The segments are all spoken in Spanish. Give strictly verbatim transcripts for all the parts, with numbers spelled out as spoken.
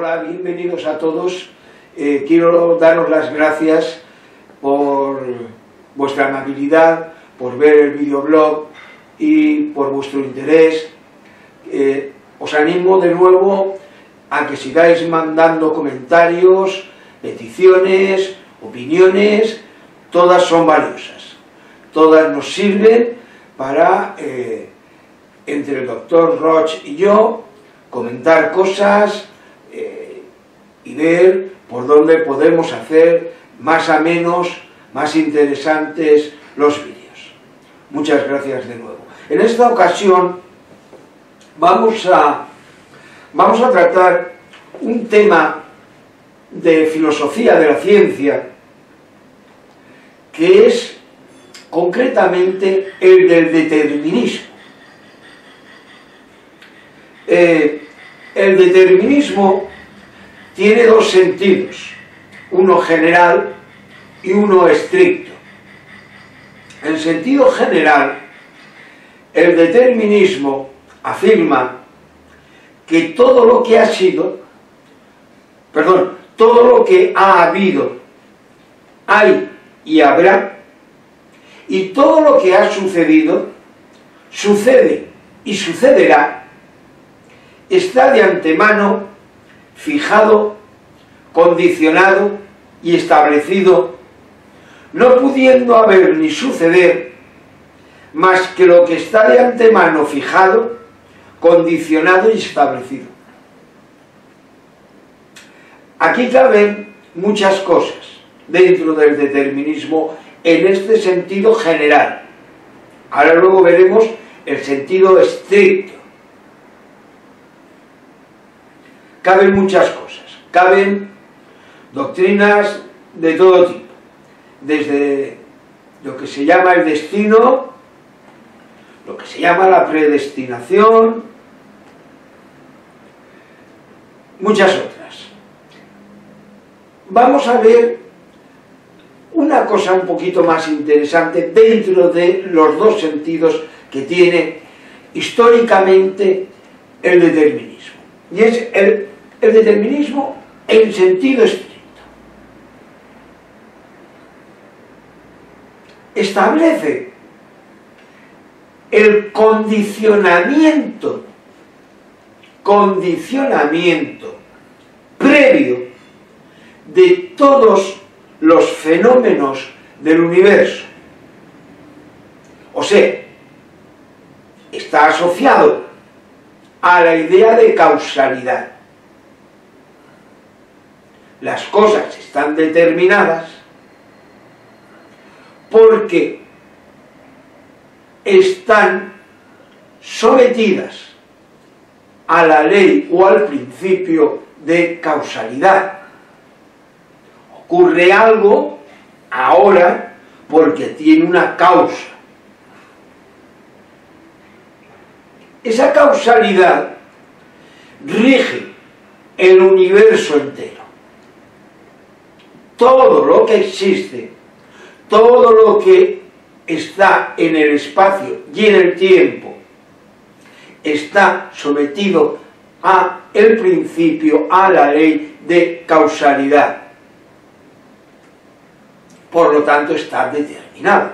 Hola, bienvenidos a todos. Eh, quiero daros las gracias por vuestra amabilidad, por ver el videoblog y por vuestro interés. Eh, os animo de nuevo a que sigáis mandando comentarios, peticiones, opiniones. Todas son valiosas, todas nos sirven para, eh, entre el doctor Roig y yo, comentar cosas eh, y ver por dónde podemos hacer más amenos, más interesantes los vídeos. Muchas gracias de nuevo. En esta ocasión vamos a, vamos a tratar un tema de filosofía de la ciencia que es concretamente el del determinismo. Eh, el determinismo tiene dos sentidos, uno general y uno estricto. En sentido general, el determinismo afirma que todo lo que ha sido, perdón, todo lo que ha habido, hay y habrá, y todo lo que ha sucedido, sucede y sucederá, está de antemano fijado, condicionado y establecido, no pudiendo haber ni suceder más que lo que está de antemano fijado, condicionado y establecido. Aquí caben muchas cosas dentro del determinismo en este sentido general. Ahora luego veremos el sentido estricto. Caben muchas cosas, caben doctrinas de todo tipo, desde lo que se llama el destino, lo que se llama la predestinación, muchas otras. Vamos a ver una cosa un poquito más interesante dentro de los dos sentidos que tiene históricamente el determinismo, y es el, el determinismo en sentido estricto. Establece el condicionamiento, condicionamiento previo de todos los fenómenos del universo. O sea, está asociado a la idea de causalidad. Las cosas están determinadas porque están sometidas a la ley o al principio de causalidad. Ocurre algo ahora porque tiene una causa. Esa causalidad rige el universo entero. Todo lo que existe, todo lo que está en el espacio y en el tiempo, está sometido a el principio, a la ley de causalidad. Por lo tanto, está determinado.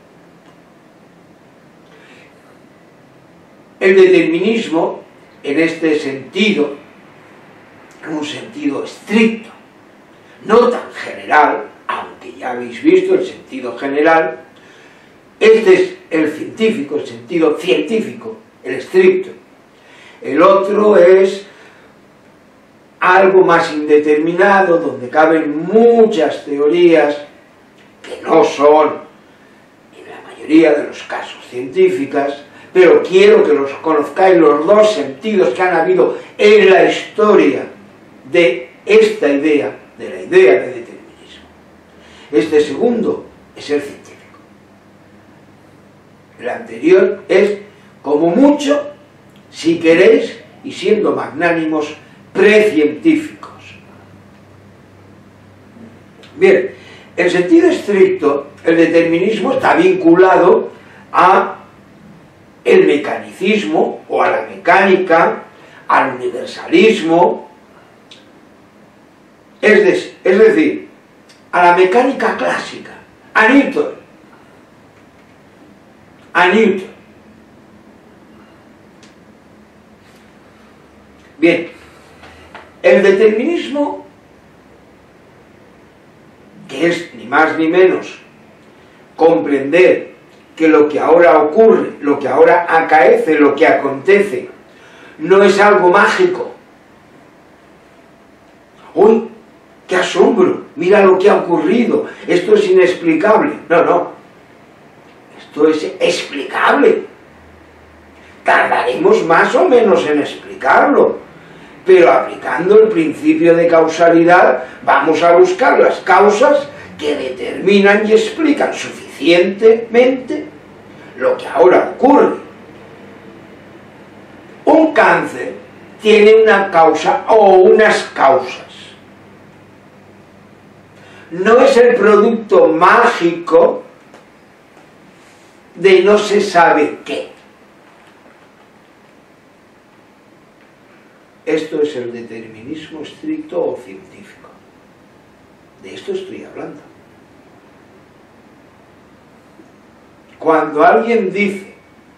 El determinismo, en este sentido, en un sentido estricto, no tan general, aunque ya habéis visto el sentido general, este es el científico, el sentido científico, el estricto. El otro es algo más indeterminado, donde caben muchas teorías que no son, en la mayoría de los casos, científicas, pero quiero que los conozcáis los dos sentidos que han habido en la historia de esta idea, de la idea de determinismo. Este segundo es el científico. El anterior es, como mucho, si queréis, y siendo magnánimos, precientíficos. Bien, en sentido estricto, el determinismo está vinculado a el mecanicismo o a la mecánica, al universalismo, Es, de, es decir, a la mecánica clásica, a Newton. A Newton. Bien, el determinismo, que es ni más ni menos comprender que lo que ahora ocurre, lo que ahora acaece, lo que acontece, no es algo mágico. ¡Uy, qué asombro! Mira lo que ha ocurrido, esto es inexplicable. No, no, esto es explicable. Tardaremos más o menos en explicarlo, pero aplicando el principio de causalidad vamos a buscar las causas que determinan y explican suficientemente lo que ahora ocurre. Un cáncer tiene una causa o unas causas. No es el producto mágico de no se sabe qué. Esto es el determinismo estricto o científico. De esto estoy hablando. Cuando alguien dice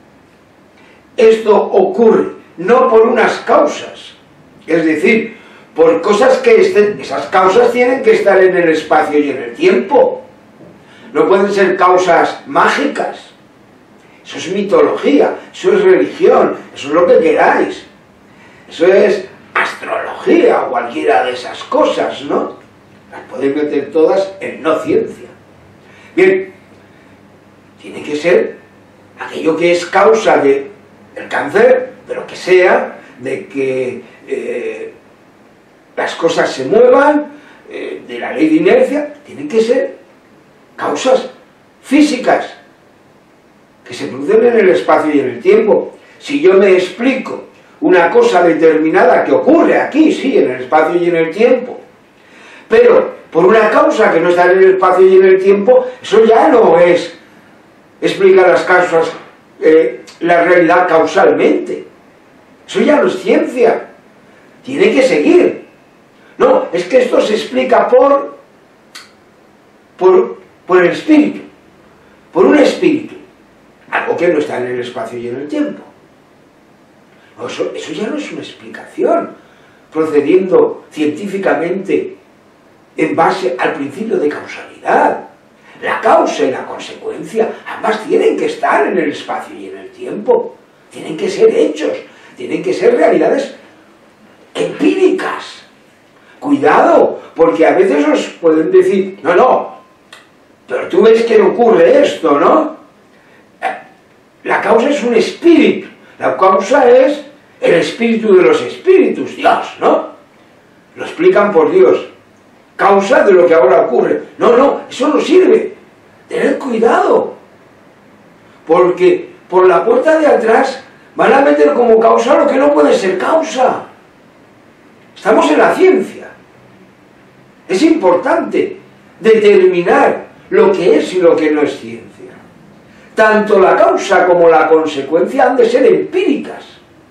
esto ocurre no por unas causas, es decir, por cosas que estén, esas causas tienen que estar en el espacio y en el tiempo. No pueden ser causas mágicas. Eso es mitología, eso es religión, eso es lo que queráis. Eso es astrología o cualquiera de esas cosas, ¿no? Las podéis meter todas en no ciencia. Bien, tiene que ser aquello que es causa del cáncer, pero que sea de que eh, las cosas se muevan, eh, de la ley de inercia, tienen que ser causas físicas que se producen en el espacio y en el tiempo. Si yo me explico una cosa determinada que ocurre aquí, sí, en el espacio y en el tiempo, pero por una causa que no está en el espacio y en el tiempo, eso ya no es explicar las causas, eh, la realidad causalmente. Eso ya no es ciencia. Tiene que seguir. No, es que esto se explica por, por, por el espíritu, por un espíritu, algo que no está en el espacio y en el tiempo. No, eso, eso ya no es una explicación, procediendo científicamente en base al principio de causalidad. La causa y la consecuencia, ambas tienen que estar en el espacio y en el tiempo. Tienen que ser hechos, tienen que ser realidades empíricas. Cuidado, porque a veces os pueden decir, no, no, pero tú ves que no ocurre esto, ¿no? La causa es un espíritu, la causa es el espíritu de los espíritus, Dios, ¿no? Lo explican por Dios. Causa de lo que ahora ocurre. No, no, eso no sirve. Tened cuidado, porque por la puerta de atrás van a meter como causa lo que no puede ser causa. Estamos en la ciencia. Es importante determinar lo que es y lo que no es ciencia. Tanto la causa como la consecuencia han de ser empíricas.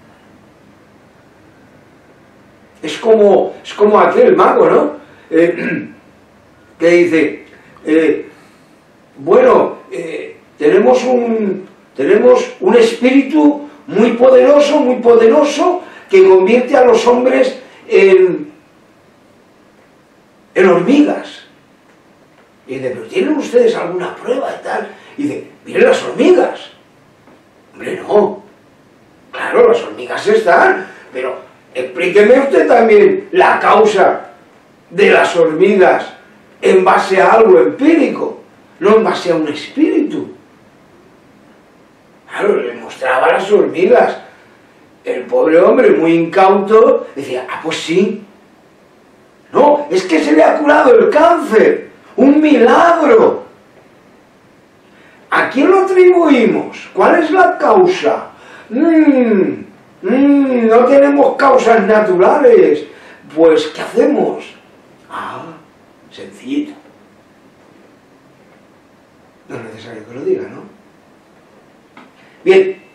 Es como, es como aquel mago, ¿no? Eh, que dice, eh, bueno, eh, tenemos un, tenemos un espíritu muy poderoso, muy poderoso, que convierte a los hombres en, en hormigas. Y dice, pero ¿tienen ustedes alguna prueba y tal? Y dice, miren las hormigas. Hombre, no. Claro, las hormigas están, pero explíqueme usted también la causa de las hormigas en base a algo empírico, no en base a un espíritu. Claro, le mostraba las hormigas. El pobre hombre, muy incauto, decía, ah, pues sí. No, es que se le ha curado el cáncer. ¡Un milagro! ¿A quién lo atribuimos? ¿Cuál es la causa? Mm, mm, no tenemos causas naturales. Pues, ¿qué hacemos? Ah, sencillito. No es necesario que lo diga, ¿no? Bien.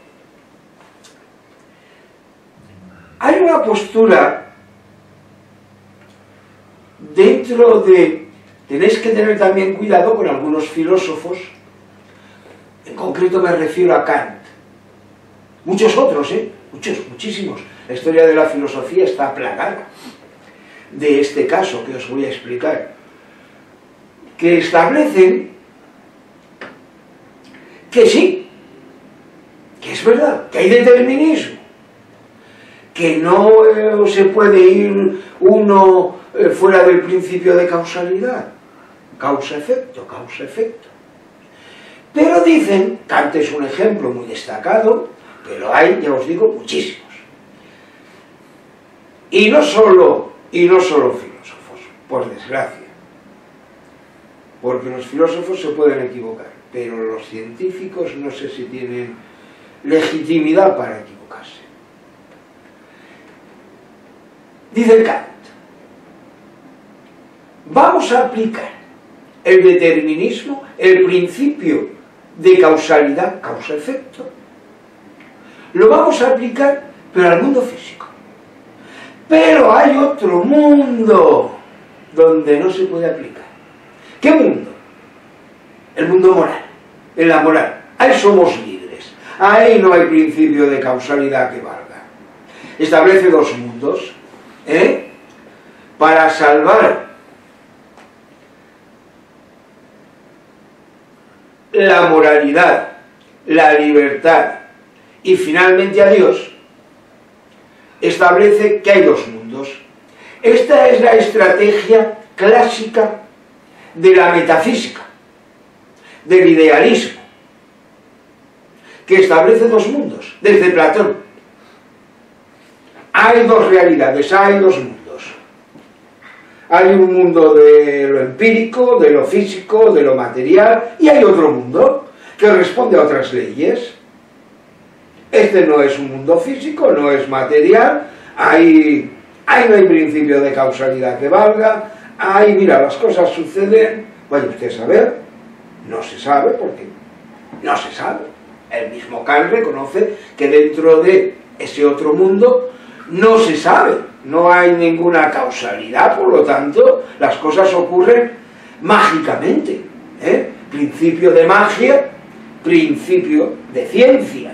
Hay una postura dentro dentro de... Tenéis que tener también cuidado con algunos filósofos, en concreto me refiero a Kant, muchos otros, ¿eh? Muchos, muchísimos. La historia de la filosofía está plagada de este caso que os voy a explicar, que establecen que sí, que es verdad, que hay determinismo, que no eh, se puede ir uno eh, fuera del principio de causalidad, causa-efecto, causa-efecto. Pero dicen, Kant es un ejemplo muy destacado, pero hay, ya os digo, muchísimos. Y no solo, y no solo filósofos, por desgracia, porque los filósofos se pueden equivocar, pero los científicos no sé si tienen legitimidad para equivocarse. Dice Kant, vamos a aplicar el determinismo, el principio de causalidad, causa-efecto, lo vamos a aplicar, pero al mundo físico. Pero hay otro mundo donde no se puede aplicar. ¿Qué mundo? El mundo moral, en la moral. Ahí somos libres, ahí no hay principio de causalidad que valga. Establece dos mundos, ¿eh? Para salvar la moralidad, la libertad y finalmente a Dios, establece que hay dos mundos. Esta es la estrategia clásica de la metafísica, del idealismo, que establece dos mundos, desde Platón. Hay dos realidades, hay dos mundos. Hay un mundo de lo empírico, de lo físico, de lo material, y hay otro mundo que responde a otras leyes. Este no es un mundo físico, no es material, ahí, ahí no hay principio de causalidad que valga, ahí, mira, las cosas suceden, vaya usted a saber, no se sabe porque no se sabe. El mismo Kant reconoce que dentro de ese otro mundo no se sabe, no hay ninguna causalidad, por lo tanto, las cosas ocurren mágicamente, ¿eh? Principio de magia, principio de ciencia.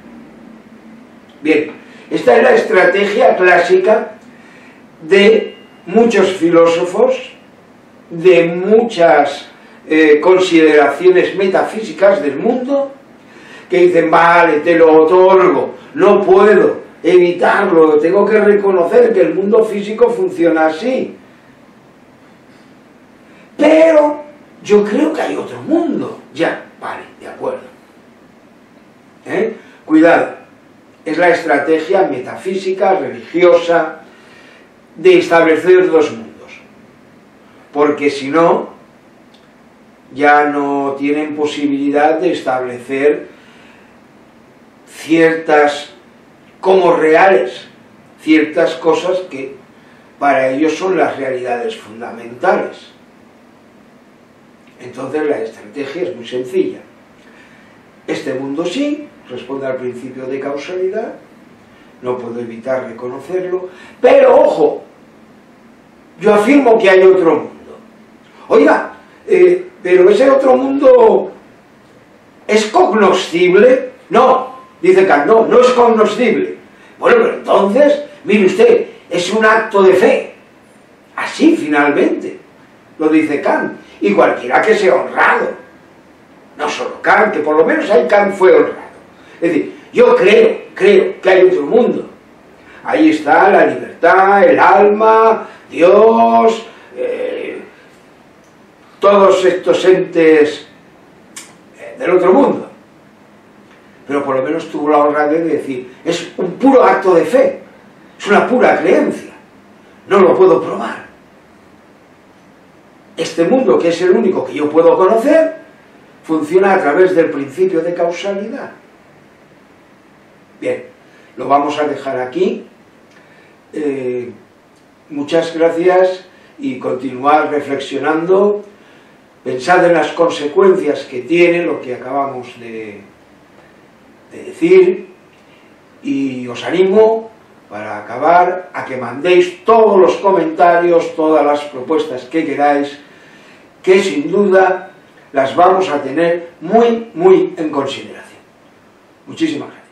Bien, esta es la estrategia clásica de muchos filósofos, de muchas eh, consideraciones metafísicas del mundo, que dicen, vale, te lo otorgo, no puedo evitarlo, tengo que reconocer que el mundo físico funciona así. Pero yo creo que hay otro mundo. Ya, vale, de acuerdo. ¿Eh? Cuidado. Es la estrategia metafísica, religiosa, de establecer dos mundos. Porque si no, ya no tienen posibilidad de establecer ciertas, como reales, ciertas cosas que para ellos son las realidades fundamentales. Entonces la estrategia es muy sencilla. Este mundo sí, responde al principio de causalidad, no puedo evitar reconocerlo, pero ojo, yo afirmo que hay otro mundo. Oiga, eh, pero ese otro mundo ¿es cognoscible? No, dice Kant, no, no es cognoscible. Bueno, pero entonces, mire usted, es un acto de fe. Así finalmente, lo dice Kant, y cualquiera que sea honrado. No solo Kant, que por lo menos ahí Kant fue honrado. Es decir, yo creo, creo que hay otro mundo. Ahí está la libertad, el alma, Dios, eh, todos estos entes eh, del otro mundo. Pero por lo menos tuvo la honradez de decir, es un puro acto de fe, es una pura creencia, no lo puedo probar. Este mundo, que es el único que yo puedo conocer, funciona a través del principio de causalidad. Bien, lo vamos a dejar aquí. Eh, muchas gracias y continuar reflexionando. Pensad en las consecuencias que tiene lo que acabamos de, de decir y os animo para acabar, a que mandéis todos los comentarios, todas las propuestas que queráis, que sin duda las vamos a tener muy, muy en consideración. Muchísimas gracias.